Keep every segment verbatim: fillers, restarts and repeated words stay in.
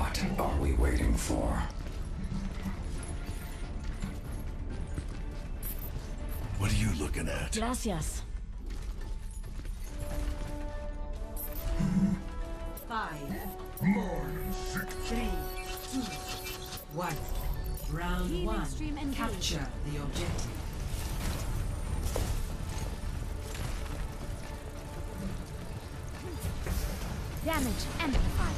What are we waiting for? What are you looking at? Gracias. Five, four, three, two, one. Round Healing one. stream engaged. Capture the objective. Damage amplified.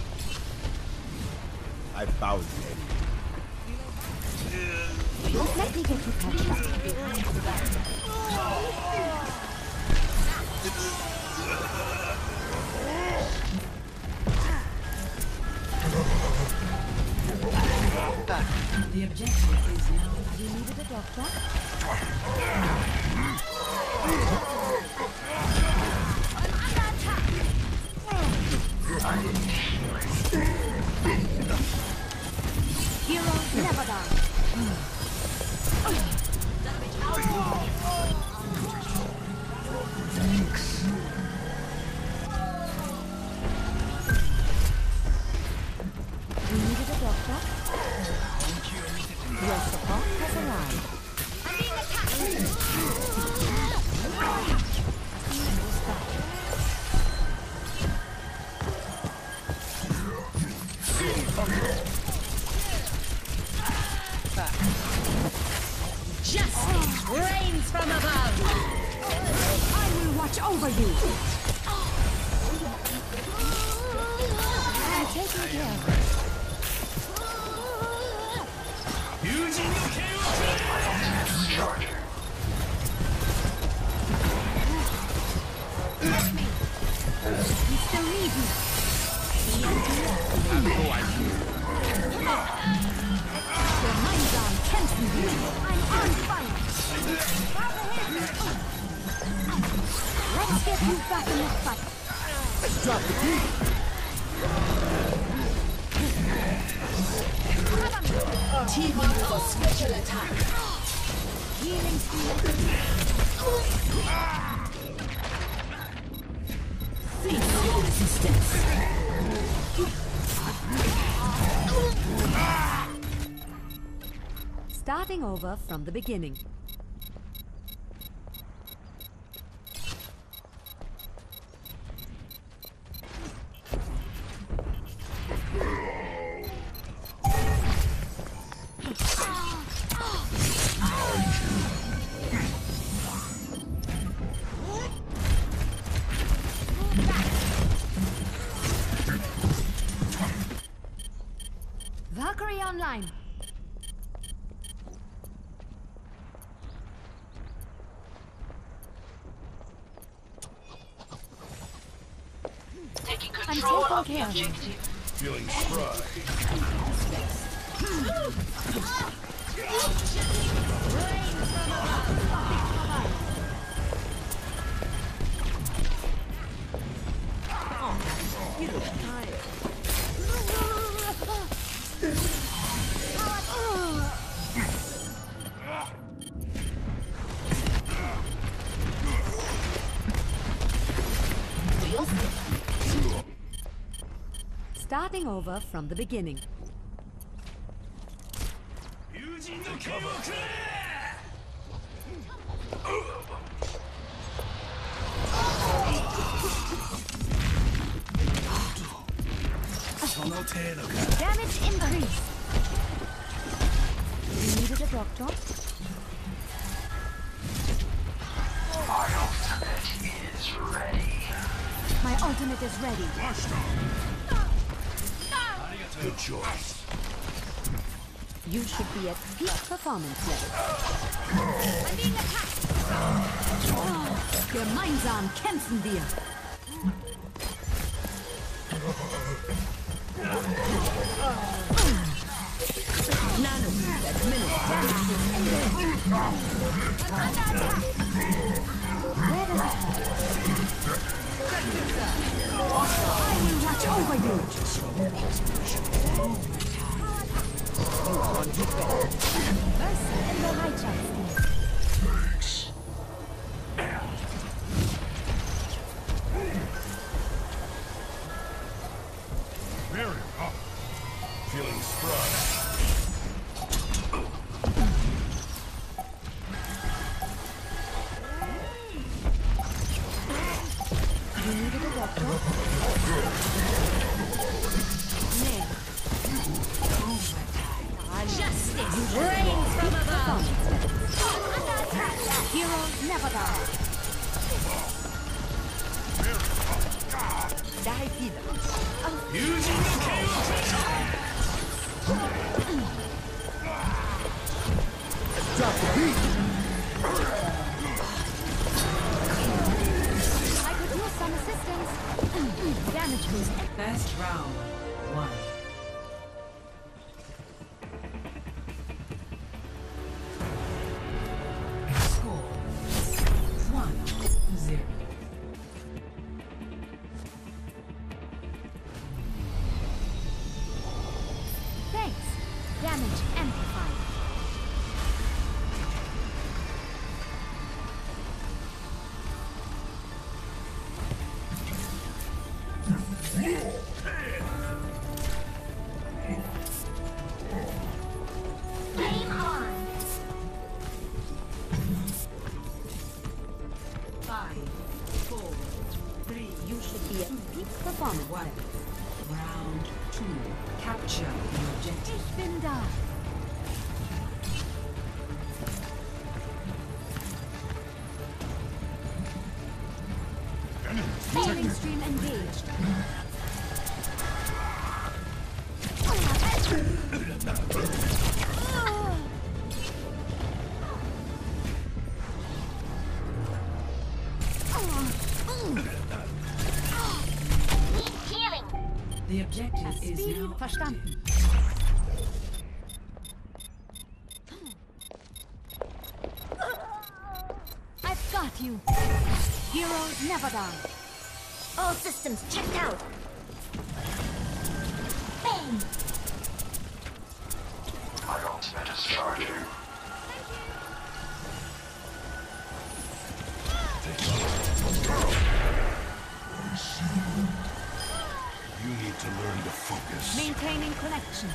I found it. Just let me get you patched up. The objective is now. Have you needed a doctor? Hero never die. You needed a doctor? Your support has arrived. I'm being attacked! Justice reigns from above! I will watch over you! I'm taking care of it. Let me! You still need me! Your mind's on Kenton. I'm on fire! Let's get you back in the fight! Drop the key! Team up for special attack. Healing stream. Face no resistance. Starting over from the beginning. Valkyrie online. Taking I'm control taking of the care of you. objective. Feeling spry. You look tired. Starting over from the beginning. Damage increase. You needed a doctor? My ultimate is ready. My ultimate is ready. Good choice. You should be at peak performance level. I'm being attacked! Your mind's on Kensenbier. Nano administered. Where does it I will watch over you. You want it better. Mercy in the righteousness. Thanks. Very hot. Feeling spry. You needed a doctor? Ned. Justice reigns from above. Under attack. Heroes never die. Die Peter. Drop the beat. I could use some assistance. Damage boost. First round. One. Score. One. Zero. Thanks. Damage amplified. Game on. Five. Four. Three. You should be at peak performance. One. Round two. Capture the objective. Ich bin da. Healing stream engaged. The objective is Speed now verstanden. I've got you. Heroes never die. All systems checked out. Bang! My ultimate is charging. You need to learn to focus. Maintaining connection.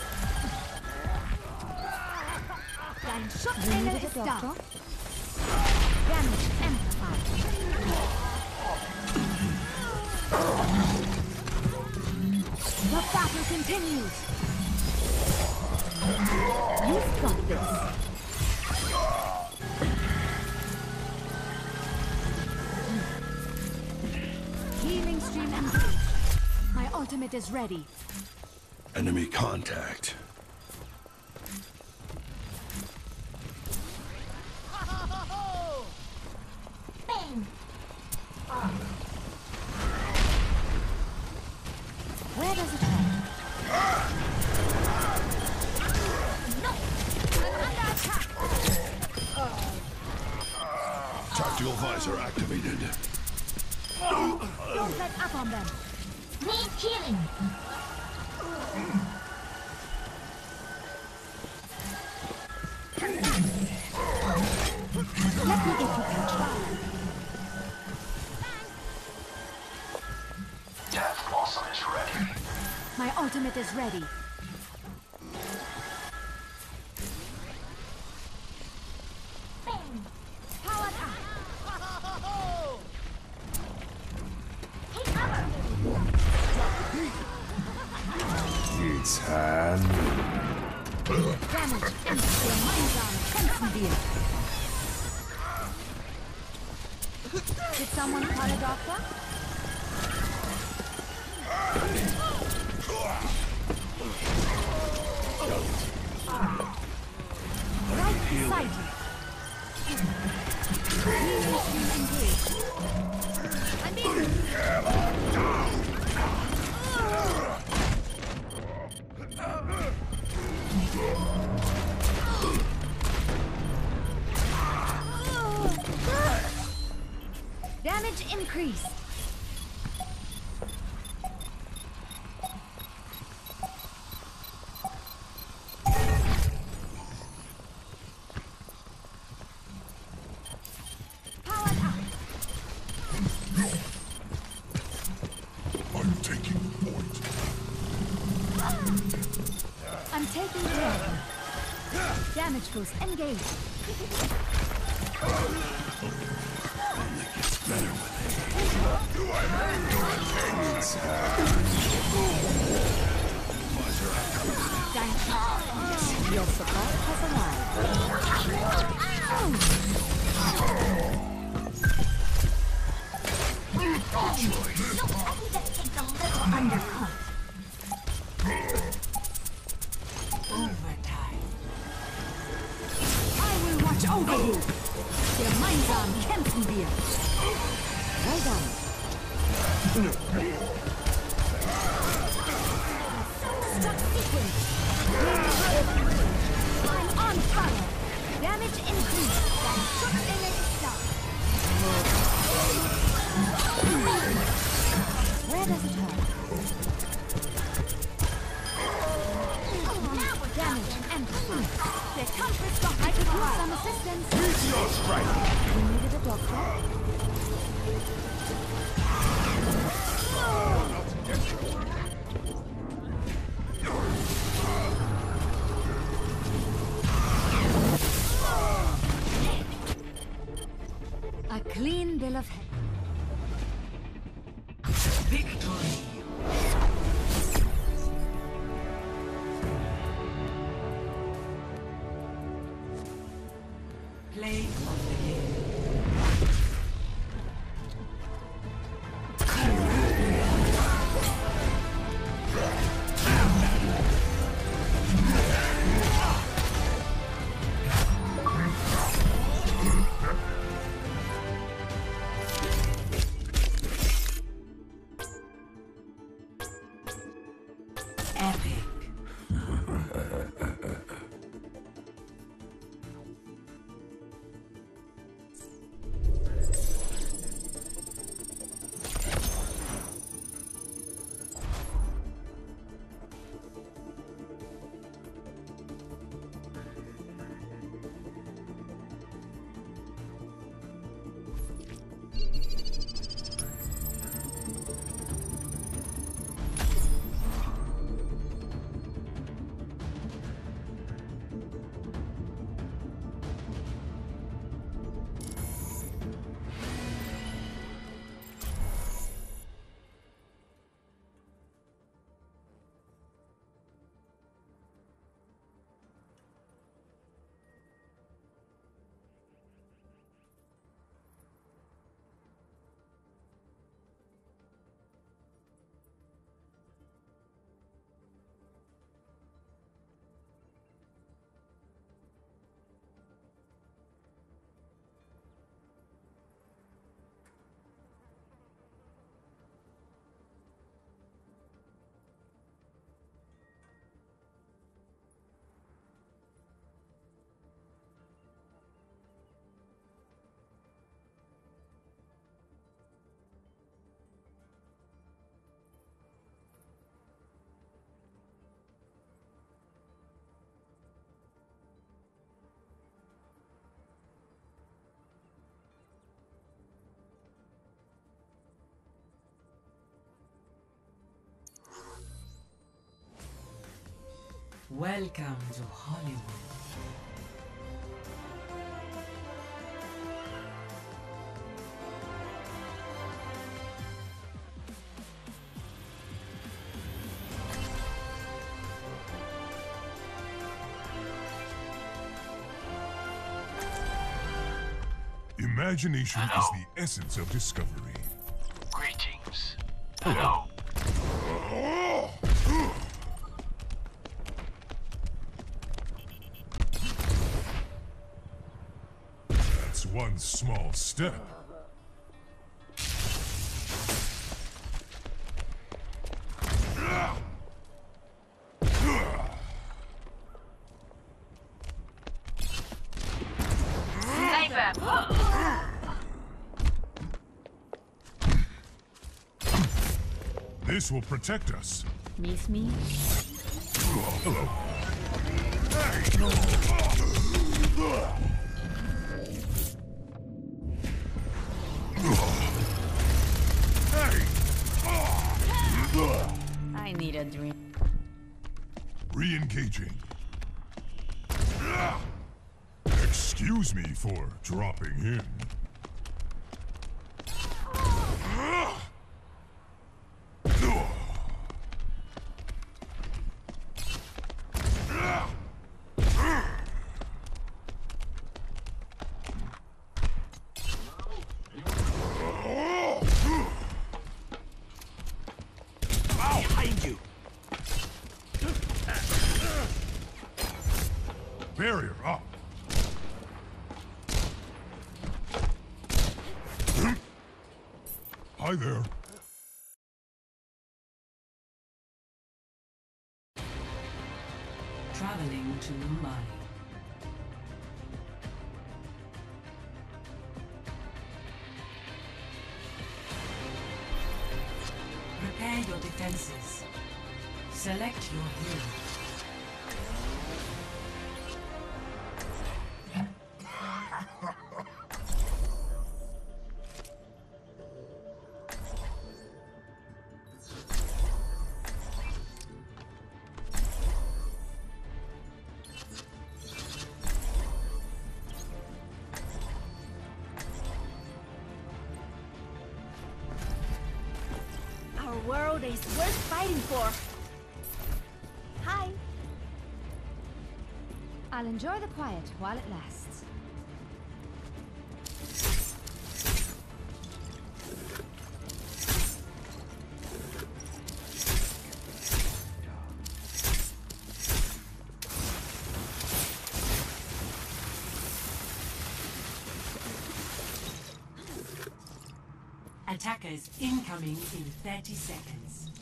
Dein Schutzengel ist da. Damage amplified. The battle continues. You've got this. Healing stream engaged. My ultimate is ready. Enemy contact. Bang! Where does it end? No! I'm under attack! Tactical visor activated. Don't let up on them! Need healing! Let me get you control. Death Blossom is ready. My ultimate is ready. Bang! Powered up! Take cover! It's hand. Damage and gemeinsam kämpfen wir. Did someone call a doctor? Right beside you. Engaged. I'm being... Damage increased. Powered up. I'm taking point. I'm taking care of him. Damage boost engaged. Only gets better with age. Do I have your attacks? Visor activated. Thank you. Your support has arrived. Undercut. Overtime. I will watch over you. Gemeinsam kämpfen wir. Well done. Stuck sequence. I'm on fire. Damage increased. Dein Schutzengel ist da. Where does it hurt? Damage amplified. Der Kampf ist doch. I could use some assistance. Your strike. We needed a doctor. A clean bill of health. Victory. Play of the game. Epic. Welcome to Hollywood. Imagination Hello. is the essence of discovery. Greetings. Hello. That's one small step. This will protect us. Miss me? Hello. I need a drink. Re-engaging. Excuse me for dropping in. Behind you. Barrier up. Hi there. Traveling to Mumbai. Prepare your defenses. Select your hero. Our world is worth fighting for. Hi. I'll enjoy the quiet while it lasts. Attackers incoming in thirty seconds.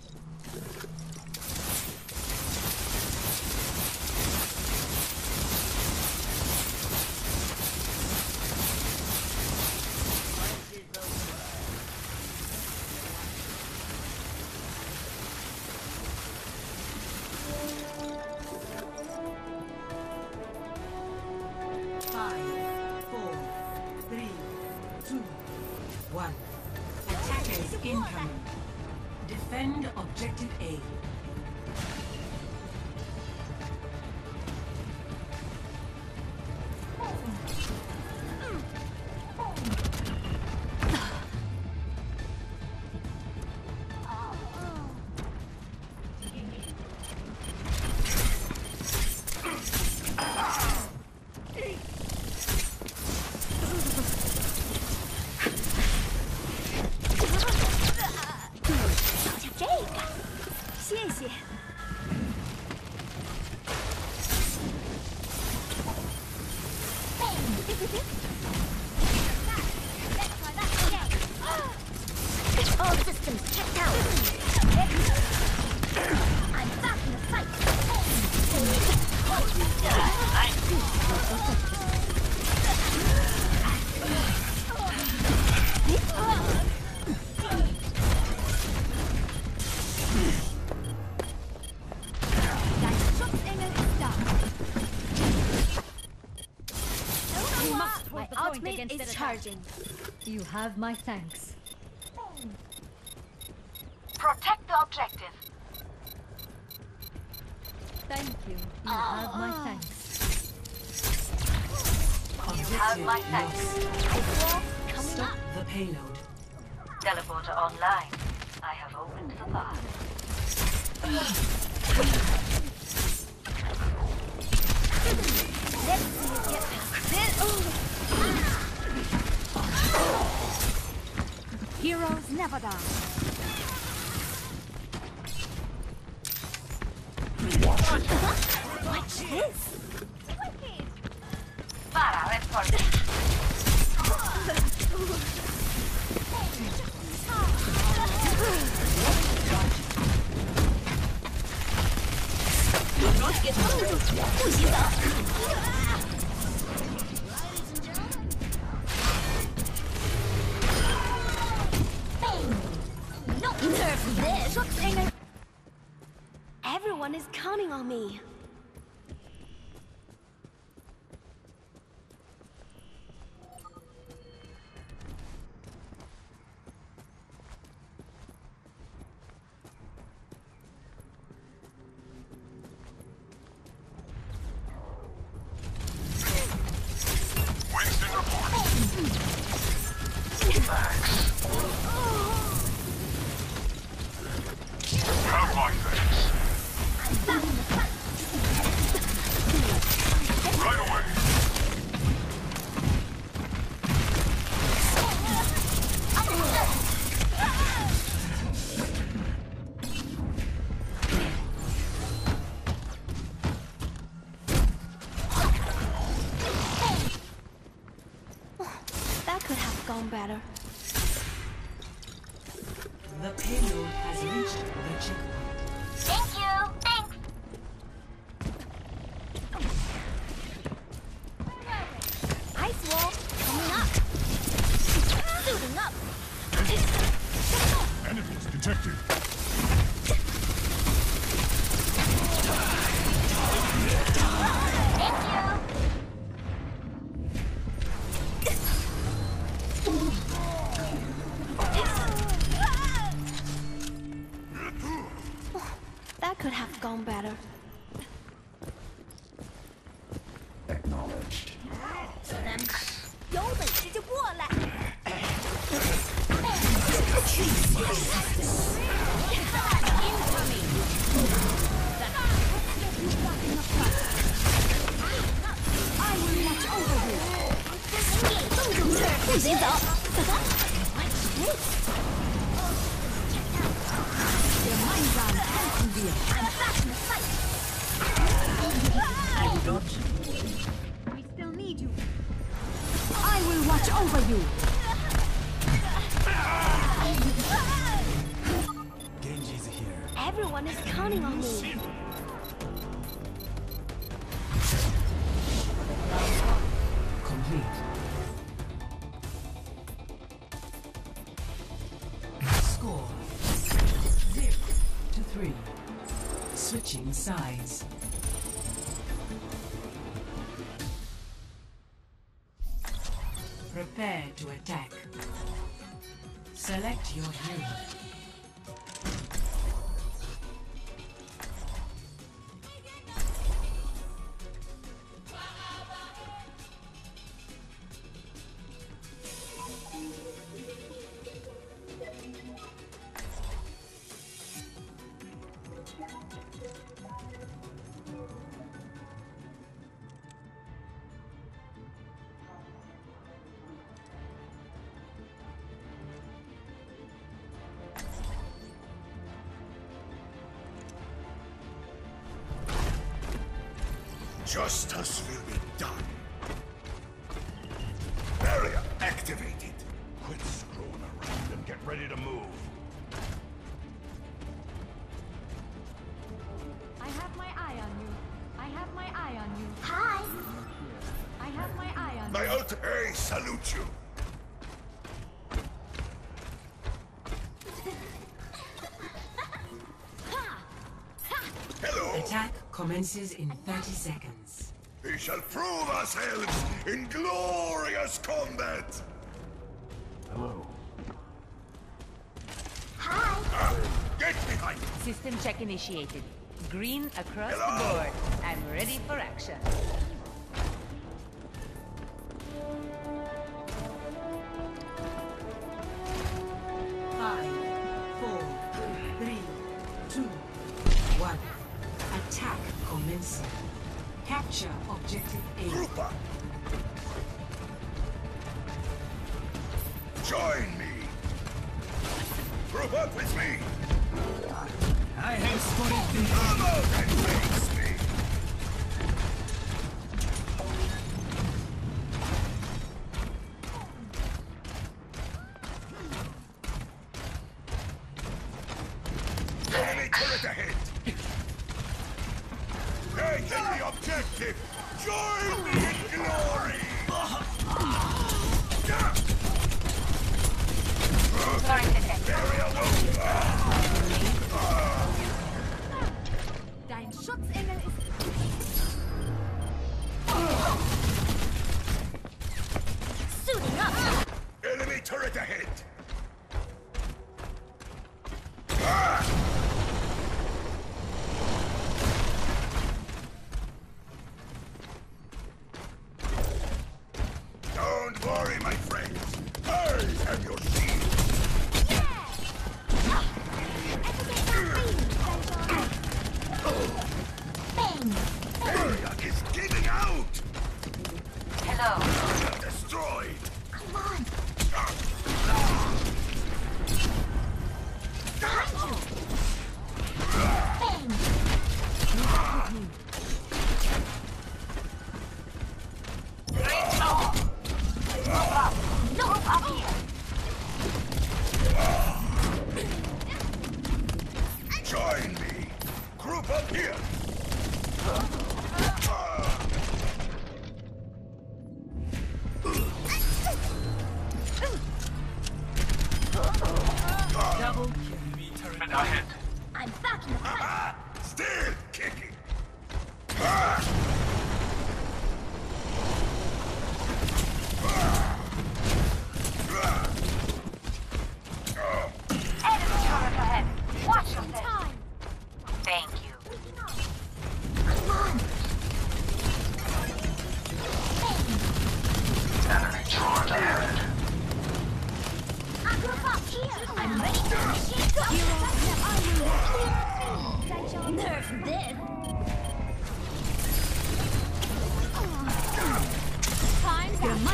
Five, four, three, two, one. Attackers incoming. Defend objective A. All systems checked out. I'm back in the fight. That Schutzengel is down. My ultimate is charging. You have my thanks. Protect the objective. Thank you. You have my thanks. Objective have my lost. Stop the payload. Teleporter online. I have opened the path. Let's see you get past this. Heroes never die. Watch this. Para reporting. No, nerf this. Schutzengel. Everyone is counting on me. gone better. The payload has reached the checkpoint. Thank you. Thanks. Ice wall coming up. Suiting up. Enemies detected. That could have gone better. Acknowledged. 有本事就过来！ 不许走！ We still need you. I will watch over you. Genji's here. Everyone is counting on me. Complete. Score zero to three. Switching sides. Prepare to attack. Select your hero. Justice will be done. Barrier activated. Quit screwing around and get ready to move. I have my eye on you. I have my eye on you. Hi. I have my eye on My you. ult A salute you. Hello. Attack commences in thirty seconds. We shall prove ourselves in glorious combat. Hello. Ah, get behind me. System check initiated. Green across Hello? the board. I'm ready for action. Five, four, three, two, one. Attack commencing. Capture objective A. Group up. Join me. Group up with me. I have spotted the Come out and face me. Enemy turret ahead. Taking the objective. Join me in glory. Area wound. Dein Schutzengel ist Suiting up. Enemy turret ahead. Ah! Don't worry, my friends. I am your shield. Area is giving out. Hello. Area destroyed. Come on. No up here.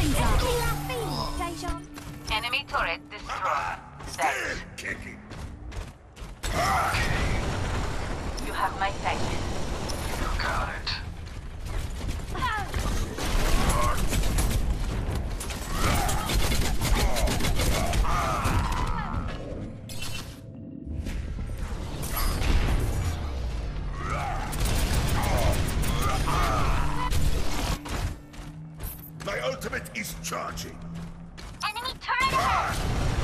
Mine's up. Deja. Enemy turret destroyed. Thanks. Kicking. You have my thanks. You got it. My ultimate is charging. Enemy turret ahead!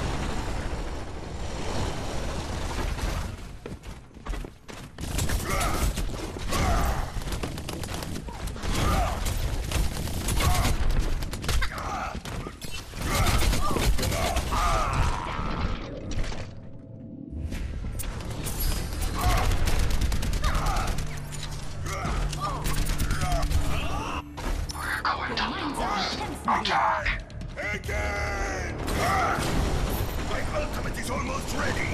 Attack! Again! My ultimate is almost ready!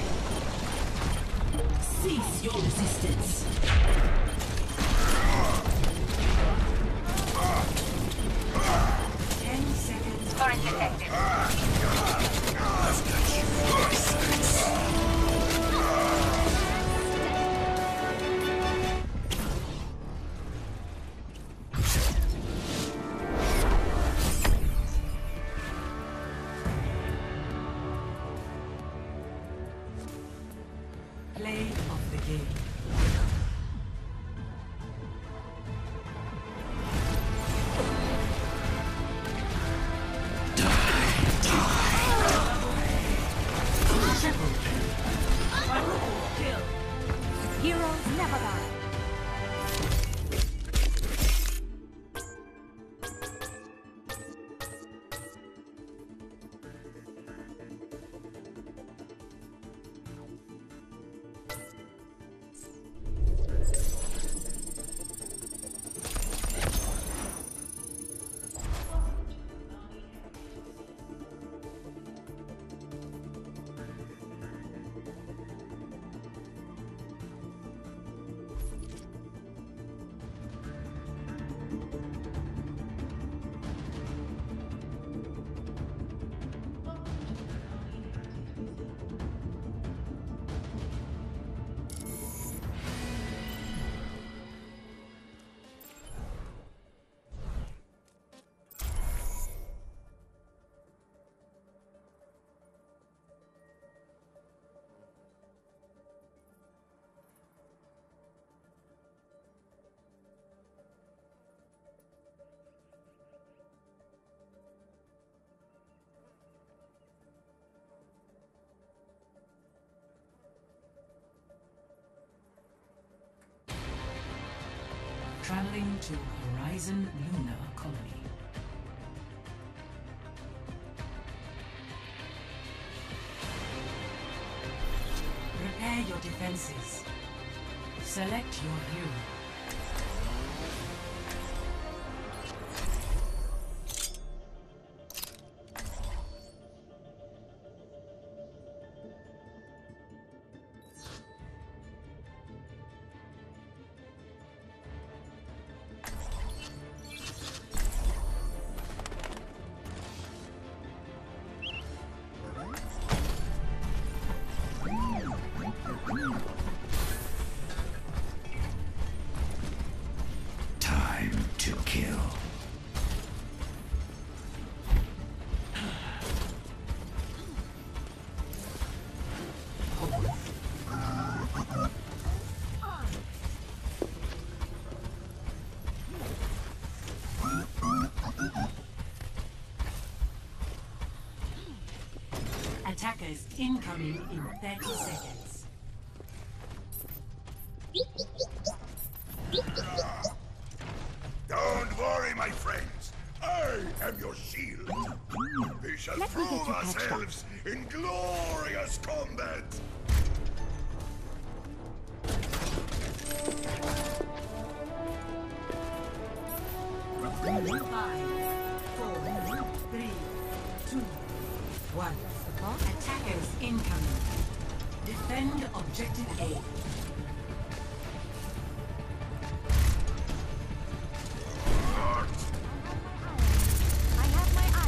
Cease your resistance. Ten seconds. Turret detected. Play of the game. Heroes never die. Traveling to Horizon Lunar Colony. Prepare your defenses. Select your hero. Time to kill. Attackers incoming in thirty seconds. Don't worry, my friends. I am your shield. We shall Let me get prove you patched up. ourselves in glorious combat. Five, four, three, two, one. Attackers incoming. Defend objective A. I have my eye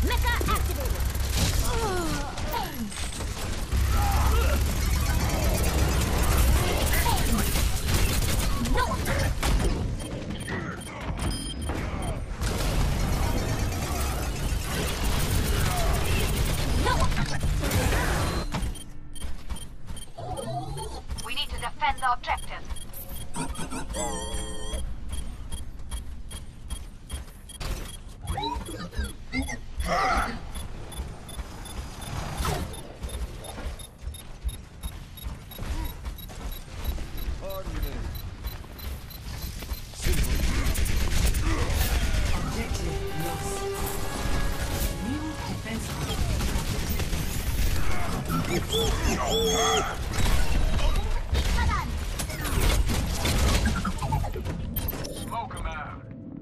Mecha activated. No. We need to defend the objective. Objective lost. New defense Smoke him out.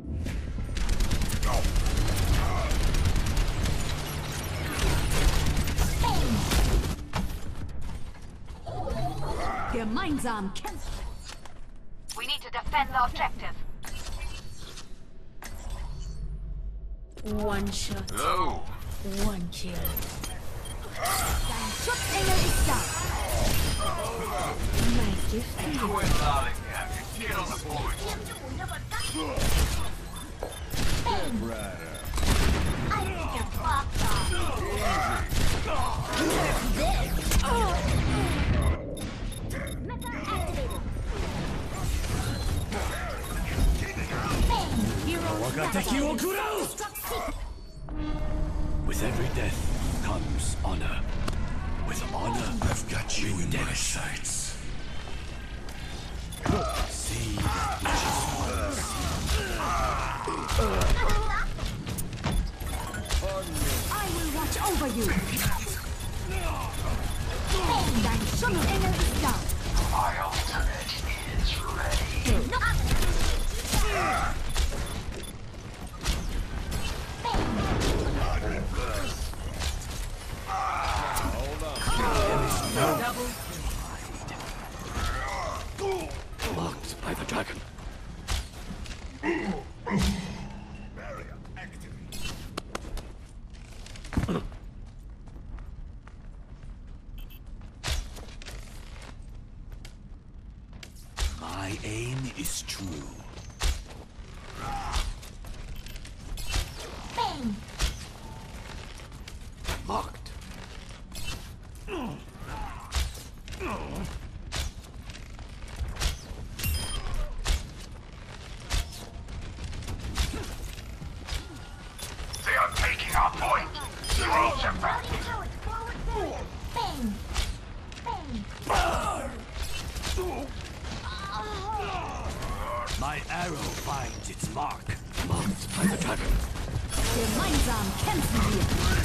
Gemeinsam kämpfen. We need to defend the objective. One shot, Hello. one kill. Dein Schutzengel ist da. My gift to you. Quit lollygag and get on the point. I think you're fucked up. This. Mecha activated. With every death comes honor. With honor, I've got you in my sights. See I will watch over you. Dein Schutzengel ist da. My ultimate is ready. Locked by the dragon. Barrier activate. My aim is true. Bang. Locked. They are taking our point. Troops are back. Forward, forward. Bang. Bang. My arrow finds its mark. Marked by the dragon. Gemeinsam kämpfen wir.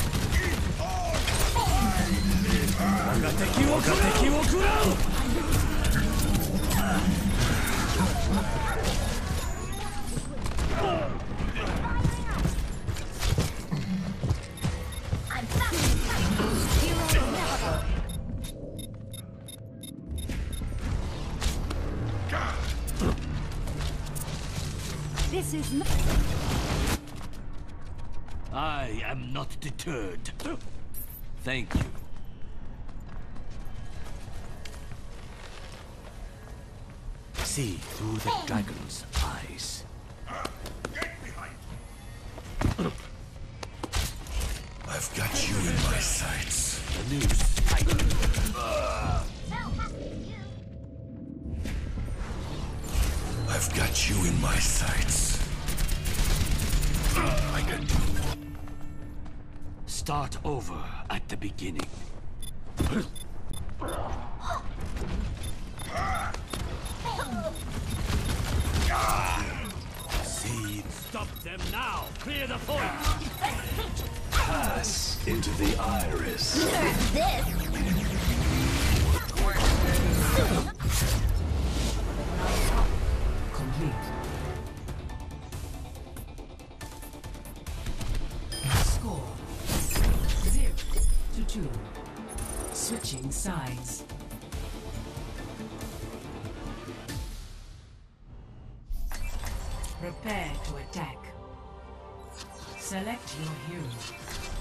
I'm back. Hero never go. This is not. I am not deterred. Thank you. See through the dragon's eyes. I've got you in my sights. The noose tightens. I've got you in my sights. I can do. Start over at the beginning. See, stop them now. Clear the point. Pass into the iris. This. complete. Score zero to two. Switching sides. Prepare to attack. Select your hero.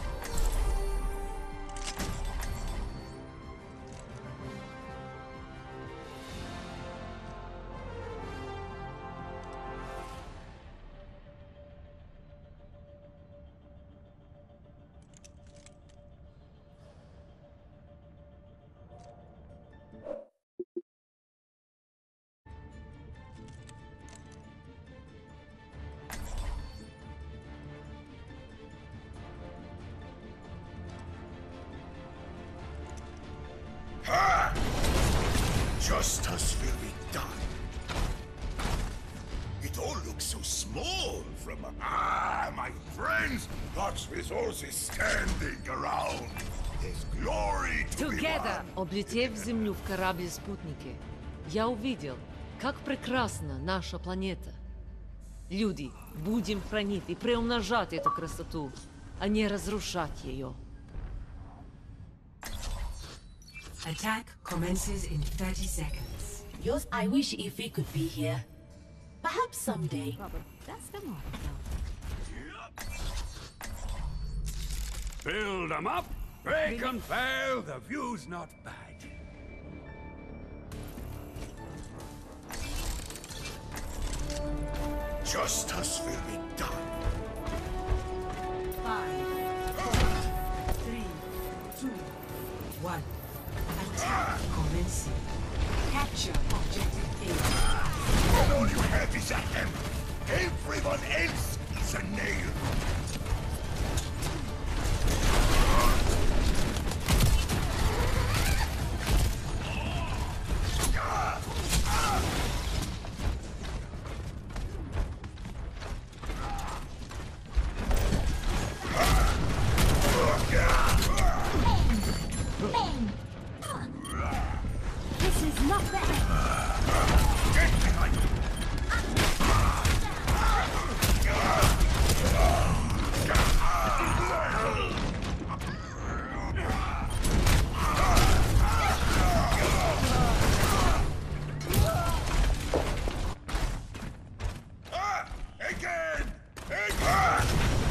Justice will be done. It all looks so small from... Ah, my friends! God's resources standing around. There's glory to be Together! won. Облетев Землю в корабле-спутнике, я увидел, как прекрасна наша планета. Люди, будем хранить и приумножать эту красоту, а не разрушать ее. Attack commences in thirty seconds. Yours, I wish Ify could be here. Perhaps someday. Robert, that's the mark, though. Build them up, break and fail, the view's not bad. Justice will be done. Five, four, three, two, one. Attack commencing. Capture objective A. And all you have is a hammer. Everyone else is a nail. This is not bad. Get behind me. Ah! Again! Again!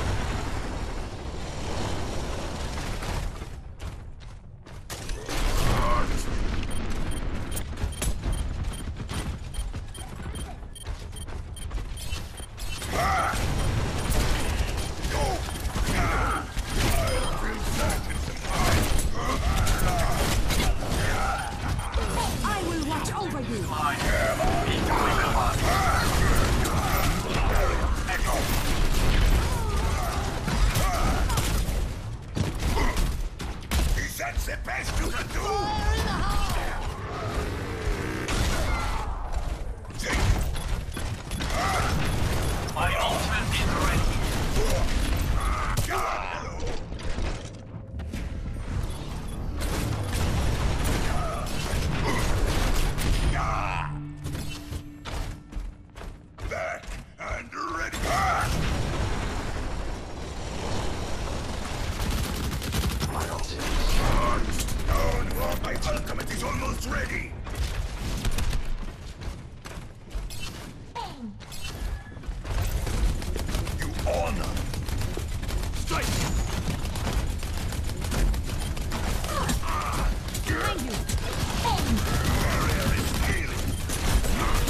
I will watch over you. Is that the best you can do? Take My ultimate is ready. that and ready. My ultimate No, no, my ultimate is almost ready. You honor. Strike. Behind you. Barrier is healing.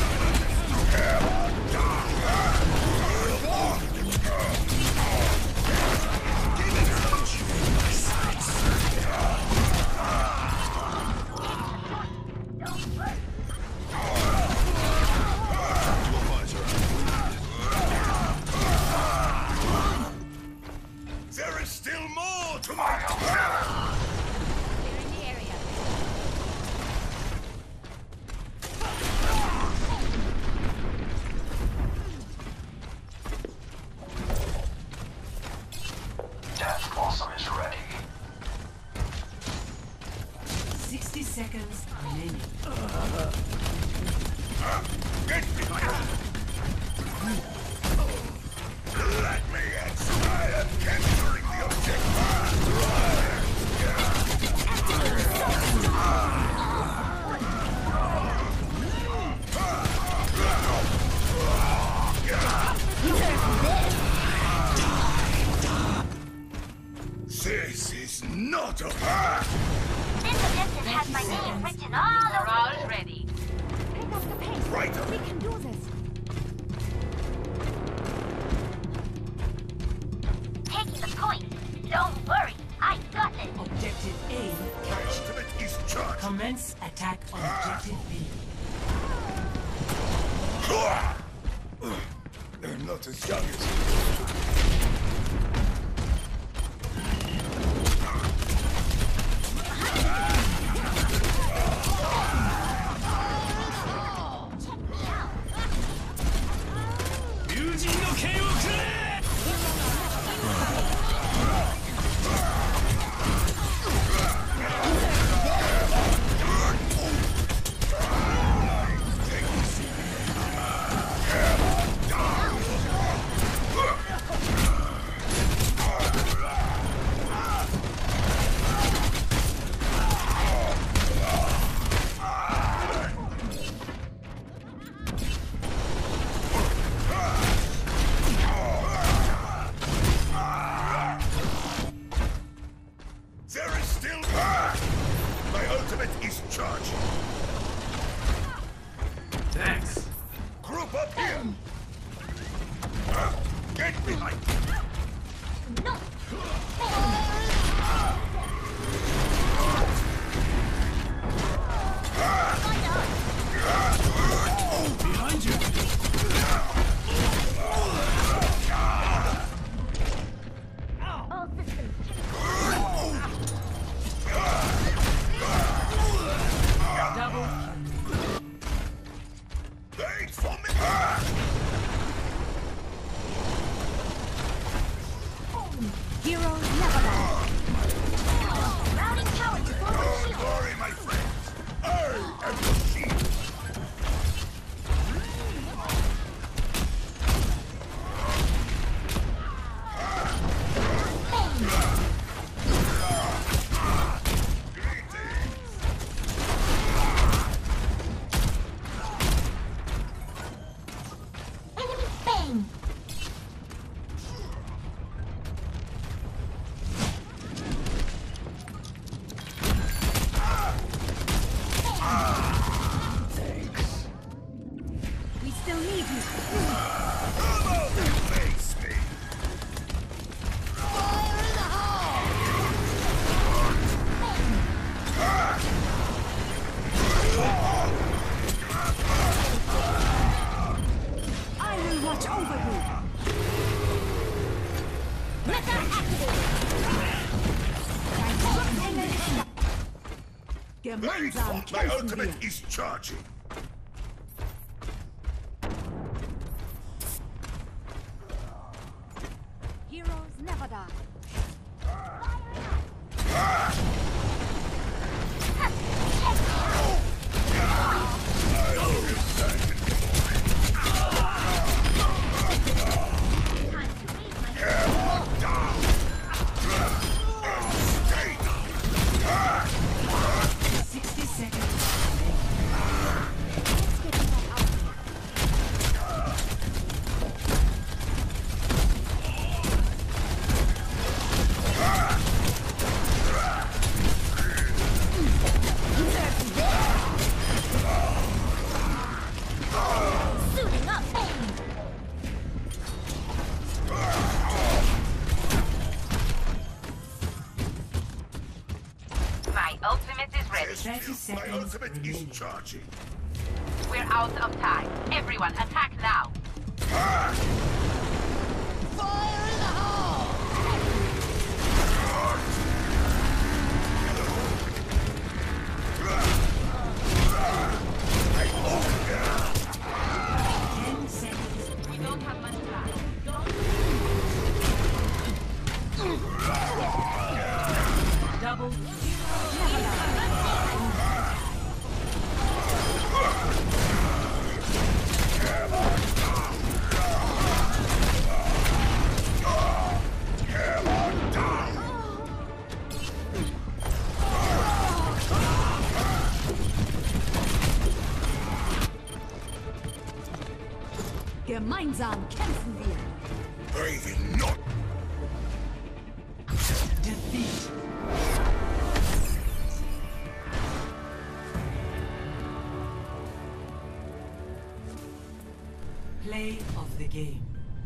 There is still more to my ultimate. Clearing the area. Death Blossom is ready. Sixty seconds remaining. Get behind me. Let me try at capturing the objective. This is not a This objective has my name written all over All ready. Pick up the pace. Right. We can do this. taking the point. Don't worry, I got it. Objective A My captured. ultimate is charged. Commence attack on objective B. They're not as young as you. Gemeinsam kämpfen My ultimate wir. Is charging. Heroes never die. My ultimate is charging. We're out of time. Everyone, attack now. Ah! Fire in the hole! Ten seconds. We don't have much time. Double. Gemeinsam kämpfen wir. Breathing not. Defeat. Play of the game.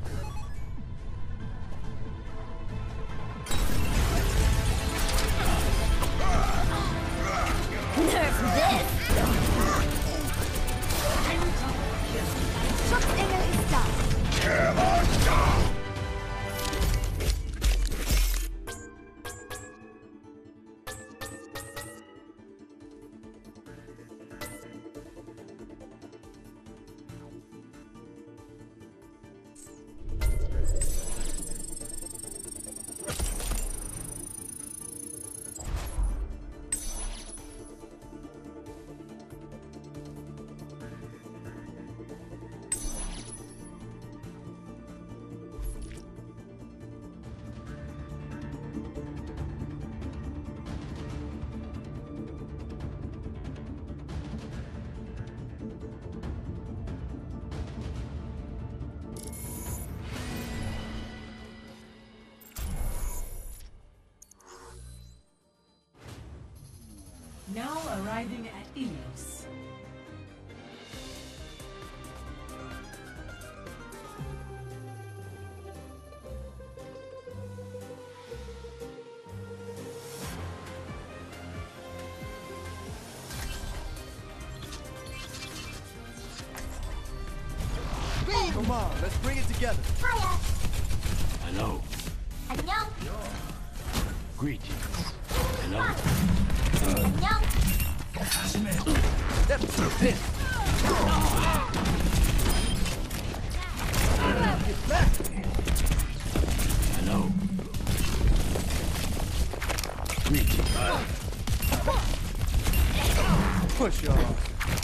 Nerf this! Schutzengel ist da! Now arriving at Ilios. Come on, let's bring it together. Hiya. Hello. 안녕. Greetings. Hello. 안녕. That's a bit. Get back. Hello. Greetings. Push off.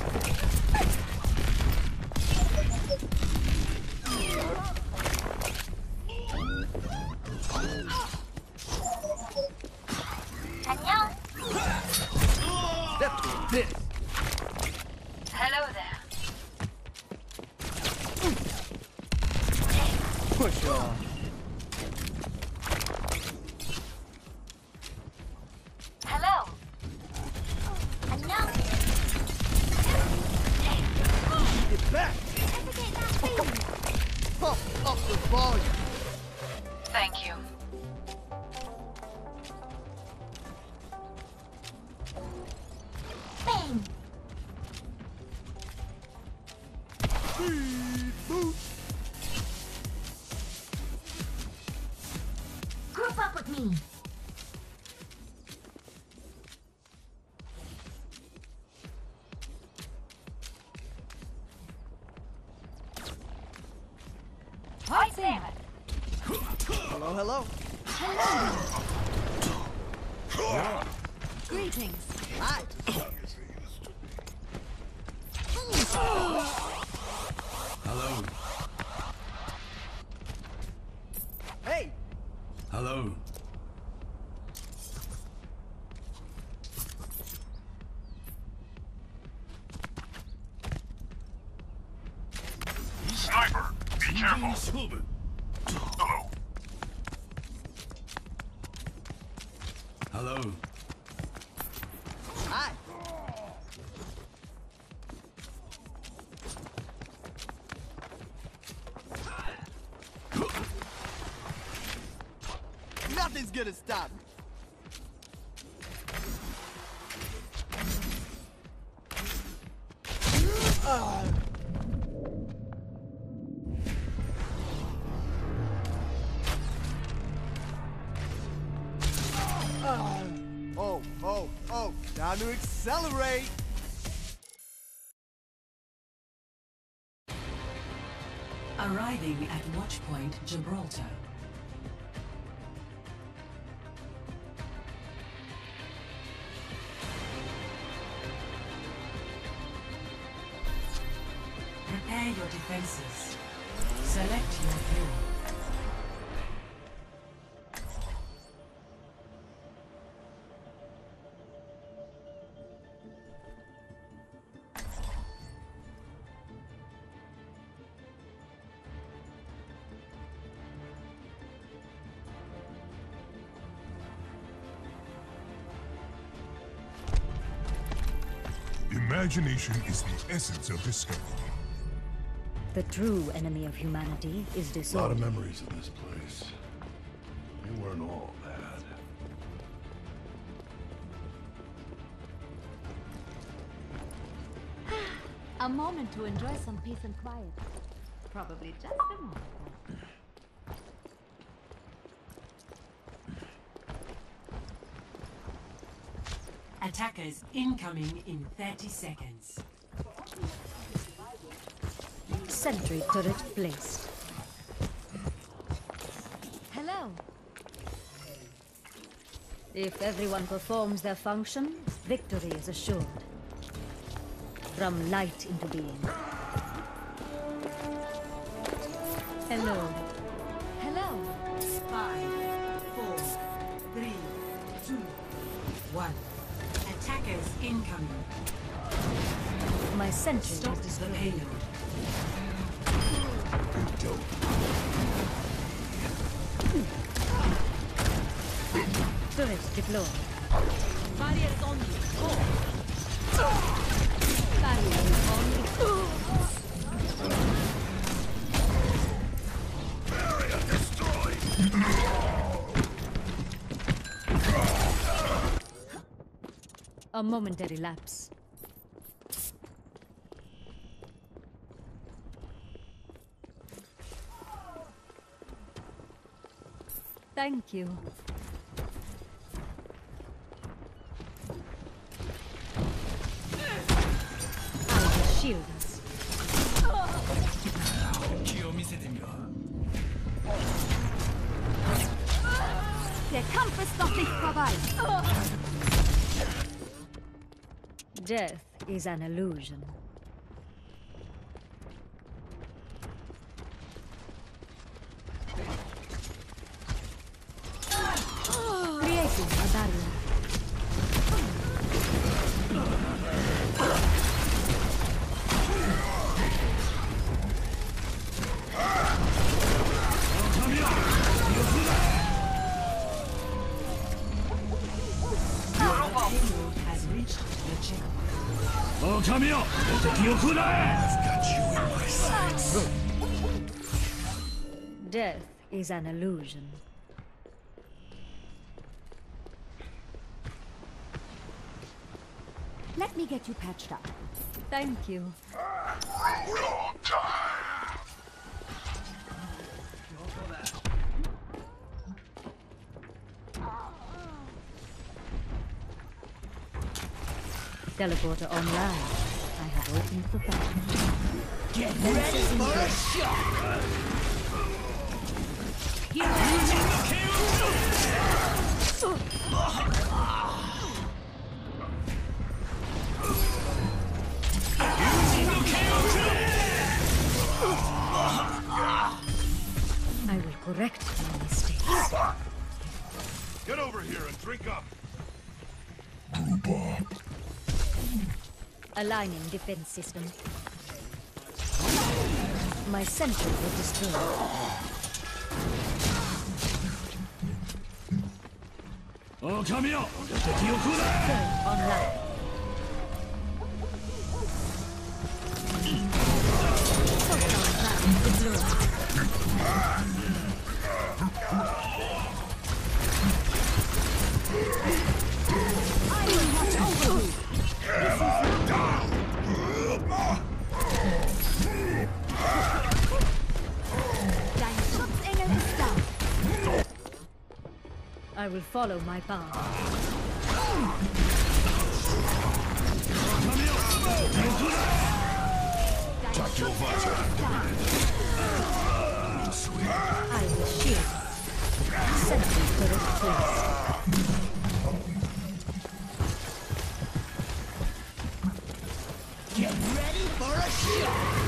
안녕. That's a bit. Hello there. Push off. Hello. 안녕. Get back. Pump up the volume. Thank you. Bang. Speed boost. Group up with me. What's in? Hello, hello. Greetings. Hi. Hello. Hey. Hello. Sniper, be careful. Hello. Hello. Hi. Nothing's gonna stop me. Uh. Uh. Oh, oh, oh, time to accelerate. Arriving at Watchpoint Gibraltar. Prepare your defenses. Select your hero. Imagination is the essence of discovery. The true enemy of humanity is A lot disorder. of memories in this place. We weren't all bad. A moment to enjoy some peace and quiet. Probably just a moment. Attackers incoming in thirty seconds. Sentry turret placed. Hello. If everyone performs their functions, victory is assured. From light into being. Hello. Hello. Five, four, three, two, one. Attackers incoming. My sentry Stop is the destroyed. payload. Turret deployed. Barriers on you. Go. Barrier is on. Barrier destroyed! A momentary lapse. Thank you. I will shield us. Der Kampf ist noch nicht vorbei. Death is an illusion. Creating a barrier. Has reached the checkpoint. Oh, come here! I've got you in my sights. Death is an illusion. Let me get you patched up. Thank you. Wrong time. Teleporter online. I have opened the battle. Get ready for a shot! I will correct my mistakes. Get over here and drink up. Aligning defense system. My sentry will destroy. Oh, come here! Online. I will follow my path. I will shield. Sentry turret placed. Get ready for a shot!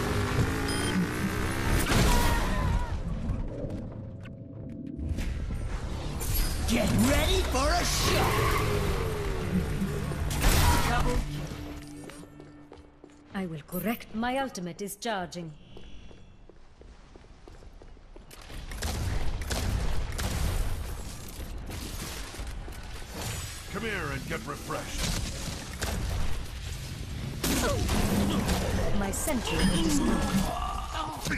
Get ready for a shot! Double. I will correct. My ultimate is charging. Come here and get refreshed. My sentry will destroy.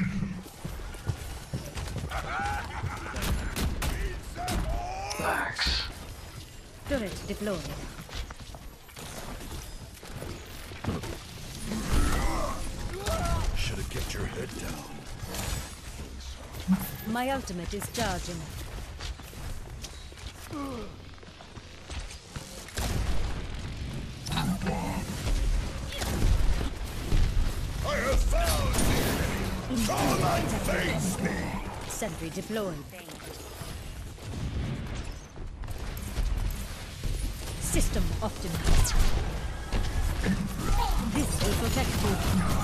Thanks. Turret deployed. Should have kept your head down. My ultimate is charging. I have found the enemy! Come and face me! Sentry deployed. System optimized. This will protect you.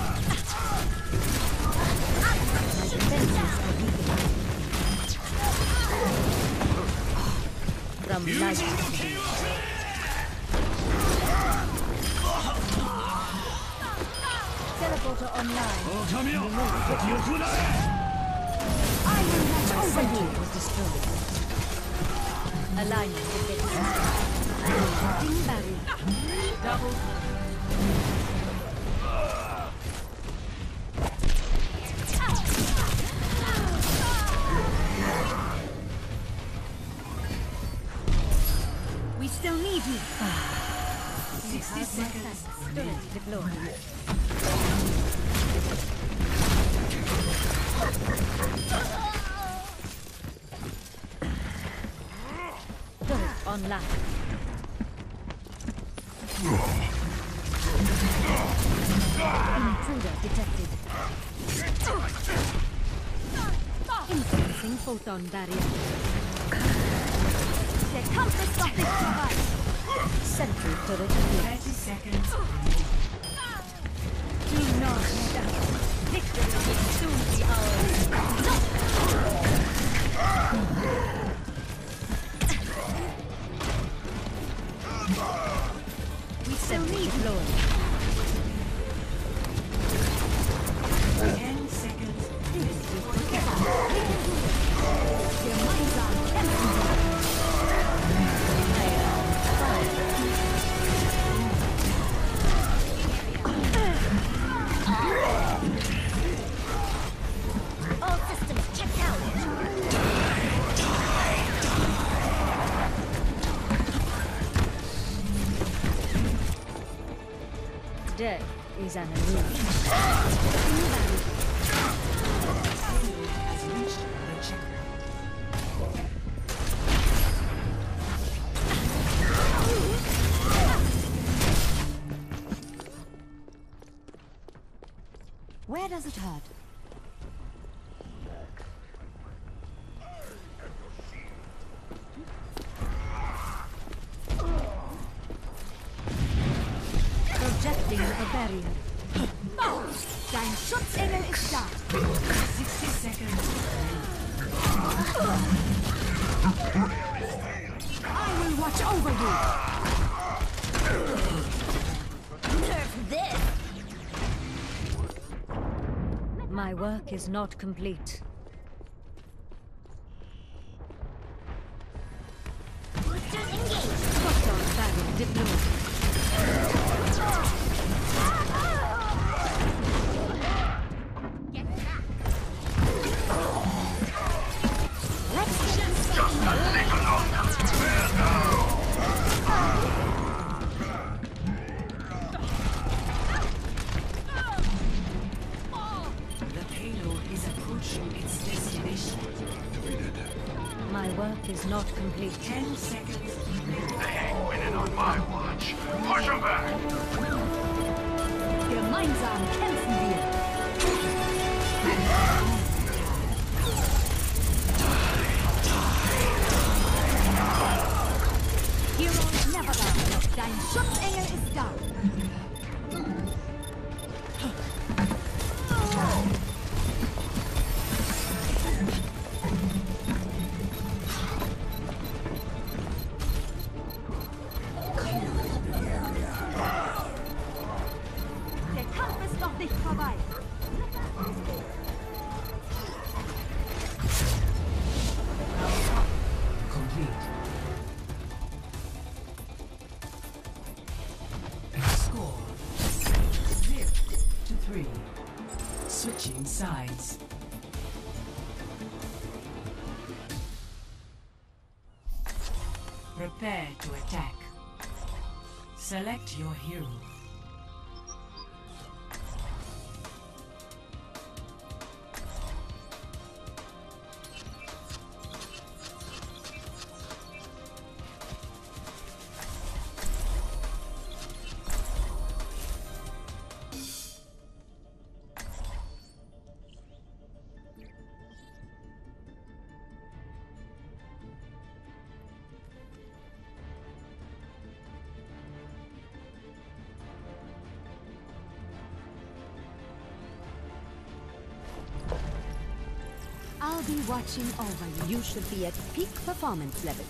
My defenses are weakened. From light to heat. Teleporter online. Oh, come here! I will watch over you. Was destroyed. Alignment defense. Cutting barrier. Double. need you. sixty seconds. Turret deployed. Turret online. Intruder detected. Influencing photon barrier. Der Kampf ist noch nicht vorbei. Sentry turret thirty seconds. Do not stop. Victory will soon be ours. We still need deployed. ten seconds. All systems checked out. Death is an illusion. Has reached the checker. Where does it hurt? Projecting a barrier. Dein Schutzengel ist da. sixty seconds. I will watch over you. Nerf this. My work is not complete. Boosters engaged. Photon barrier deployed. Get back. Let's get The payload is approaching its destination. My work is not complete. ten seconds. They ain't winning on my watch. Push them back! Gemeinsam kämpfen wir. Heroes never die. Dein Schutzengel ist da. Der Kampf ist noch nicht vorbei. Complete. Score zero to three. Switching sides. Prepare to attack. Select your hero. I'll be watching over you. You should be at peak performance levels.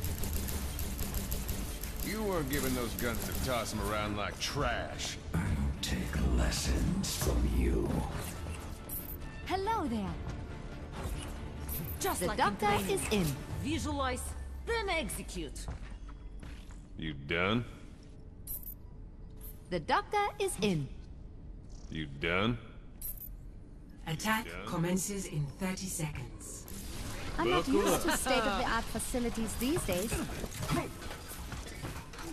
You weren't giving those guns to toss them around like trash. I don't take lessons from you. Hello there. Just The like doctor in training. is in. Visualize, then execute. You done? The doctor is in. You done? Attack commences in thirty seconds. I'm not Buckle used up. to state-of-the-art facilities these days.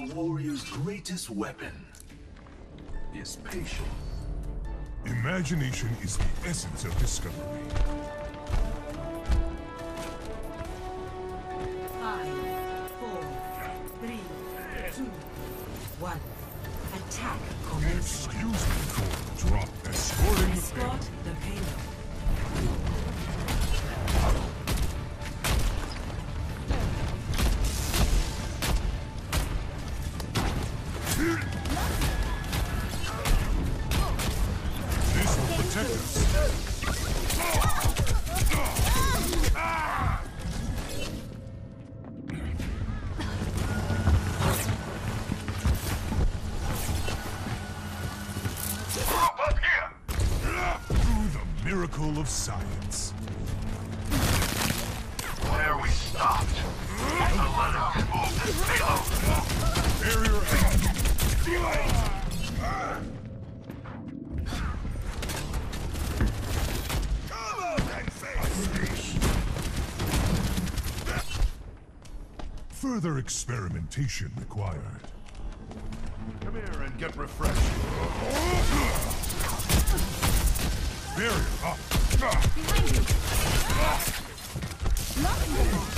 warrior's greatest weapon is patience. Imagination is the essence of discovery. Five, four, three, two, one. Attack commences. Excuse me for drop escorting the Escort the payload. This will protect us. Through the miracle of science. Where we stopped. The letter moved this payload. Barrier out. Come on and face me. Further experimentation required. Come here and get refreshed. Barrier up. Behind you. Blocking the wall.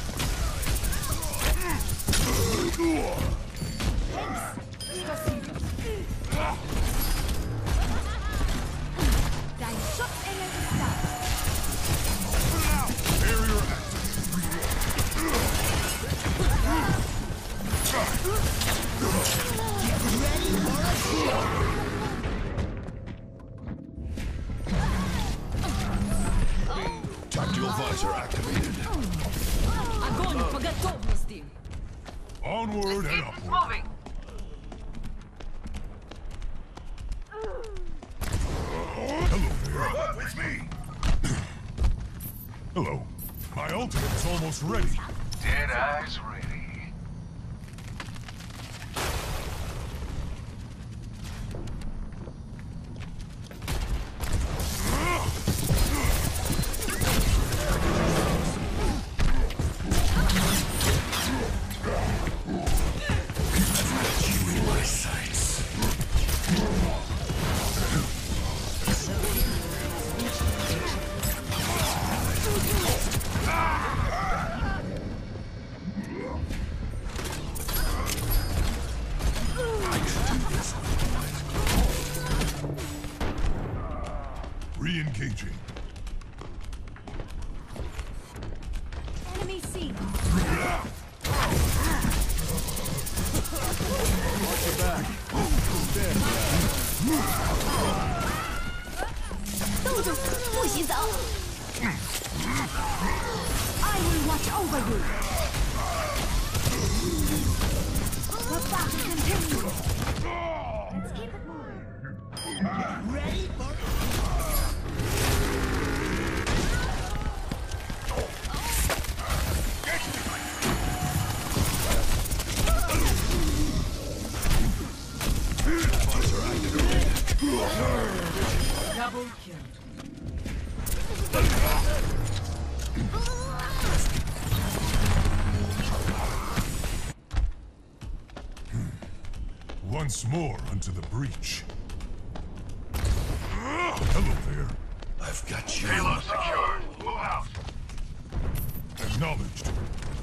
Dein Schutzengel ist da. Barrier active. Ready for a shield. Tactical visor activated. Огонь по готовности! Onward and Keep upward. moving. Hello there. What with me? Hello. My ultimate is almost ready. Dead eyes ready. Re-engaging. Enemy seen. Watch your back. There. 豆豆，不许走。I will watch over you. The battle continues. Let's keep it moving. Ready for Double kill. Once more unto the breach. Hello there. I've got you. Payload secured. Move out. Acknowledged.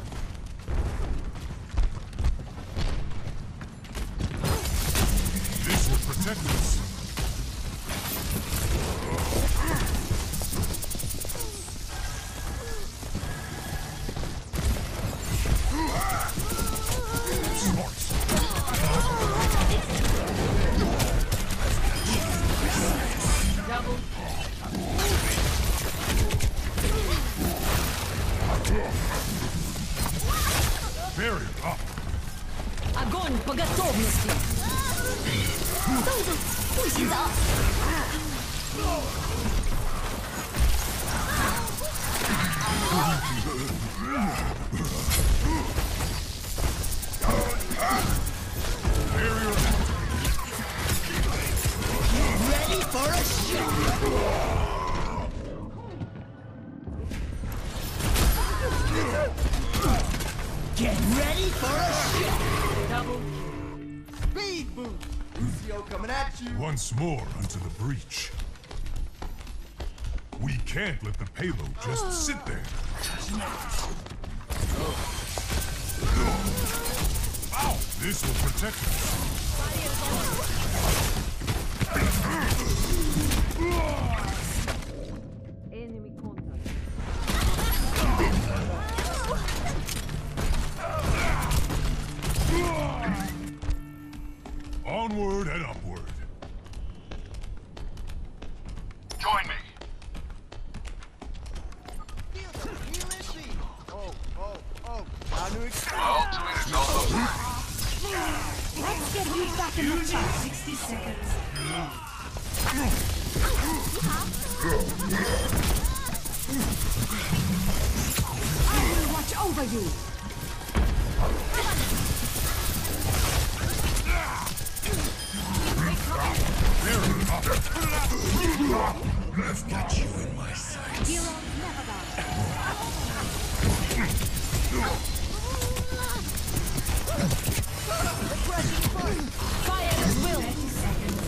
This will protect us. Double. Barrier up. Огонь по готовности! 豆豆，不许走。 Barrier ready for a shot. Get ready for a shot. Double kill. Once more into the breach. We can't let the payload just sit there. Ow! This will protect us. Enemy contact. Onward and upward. Join me. Oh, oh, oh. Time to explode. All to his elbow. Let's get you back in the fight. sixty seconds. I will watch over you. I've got you in my sights. Heroes never die. Fire at will. thirty seconds.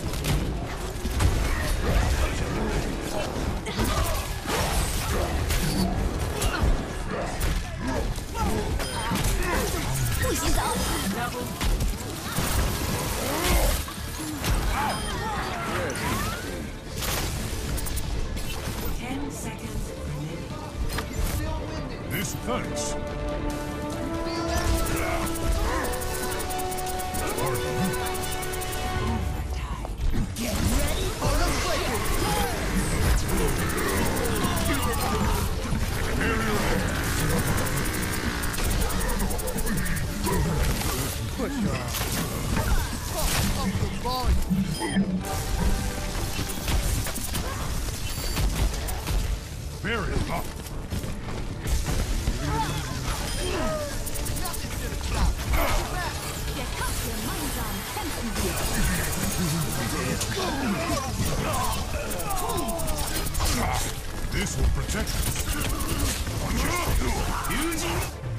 ten seconds remaining. This thanks. Get ready for the Push her. Pump up the volume. Very up. Nothing's gonna stop. Go back. Get up your minds on fencing. This will protect us.